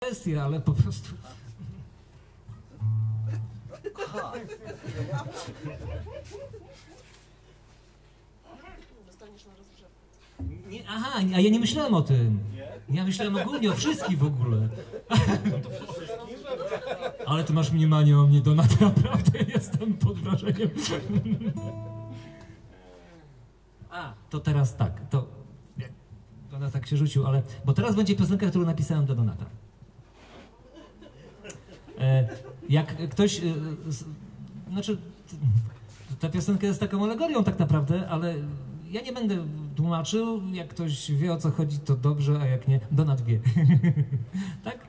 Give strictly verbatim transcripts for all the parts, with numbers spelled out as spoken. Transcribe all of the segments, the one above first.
sugestie, ale po prostu... Dostaniesz na rozgrzewkę. Nie, aha, a ja nie myślałem o tym. Ja myślałem ogólnie o wszystkich w ogóle. Ale ty masz mniemanie o mnie, Donata, naprawdę jestem pod wrażeniem. A, to teraz tak, to... Donata tak się rzucił, ale... Bo teraz będzie piosenka, którą napisałem do Donata. E, jak ktoś... E, z, znaczy... Ta piosenka jest taką alegorią tak naprawdę, ale ja nie będę tłumaczył. Jak ktoś wie, o co chodzi, to dobrze, a jak nie, Donat wie. Tak?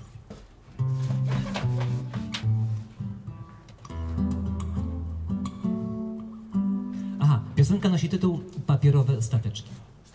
Aha, piosenka nosi tytuł Papierowe stateczki.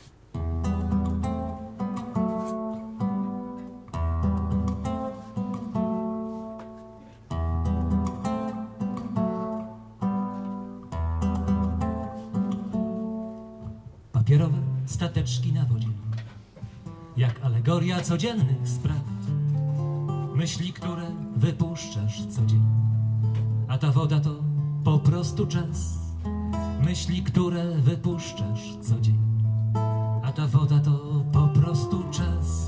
Papierowe stateczki na wodzie, jak alegoria codziennych spraw. Myśli, które wypuszczasz co dzień, a ta woda to po prostu czas. Myśli, które wypuszczasz co dzień, a ta woda to po prostu czas.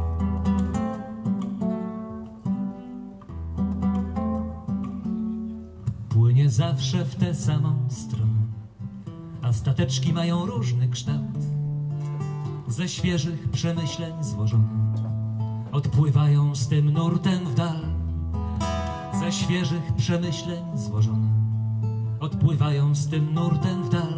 Płynie zawsze w tę samą stronę, a stateczki mają różny kształt, ze świeżych przemyśleń złożone. Odpływają z tym nurtem w dal, ze świeżych przemyśleń złożone. Odpływają z tym nurtem w dal.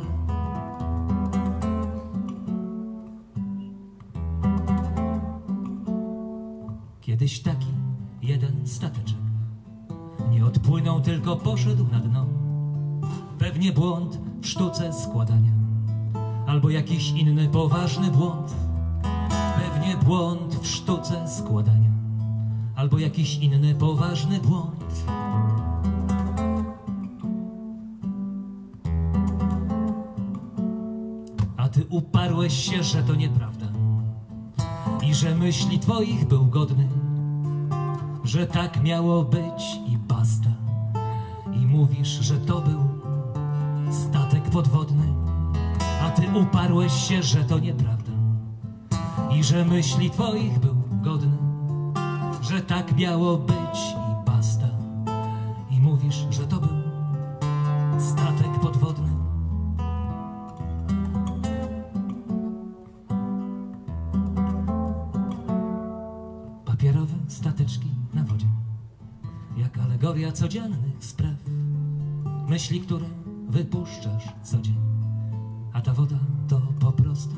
Kiedyś taki jeden stateczek nie odpłynął, tylko poszedł na dno. Pewnie błąd w sztuce składania, albo jakiś inny poważny błąd. Pewnie błąd w sztuce składania, albo jakiś inny poważny błąd. A ty uparłeś się, że to nieprawda i że myśli twoich był godny, że tak miało być i basta. I mówisz, że to był statek podwodny, a ty uparłeś się, że to nieprawda i że myśli twoich był godny, że tak miało być i basta. I mówisz, że to był statek podwodny. Papierowe stateczki na wodzie, jak alegoria codziennych spraw. Myśli, które wypuszczasz co dzień, a ta woda to po prostu